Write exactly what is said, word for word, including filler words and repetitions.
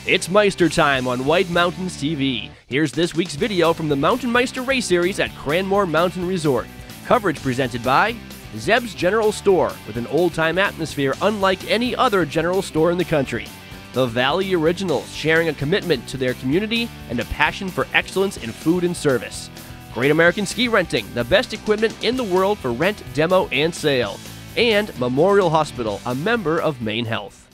It's Meister time on White Mountains T V. Here's this week's video from the Mountain Meister Race Series at Cranmore Mountain Resort. Coverage presented by Zeb's General Store, with an old-time atmosphere unlike any other general store in the country. The Valley Originals, sharing a commitment to their community and a passion for excellence in food and service. Great American Ski Renting, the best equipment in the world for rent, demo, and sale. And Memorial Hospital, a member of Maine Health.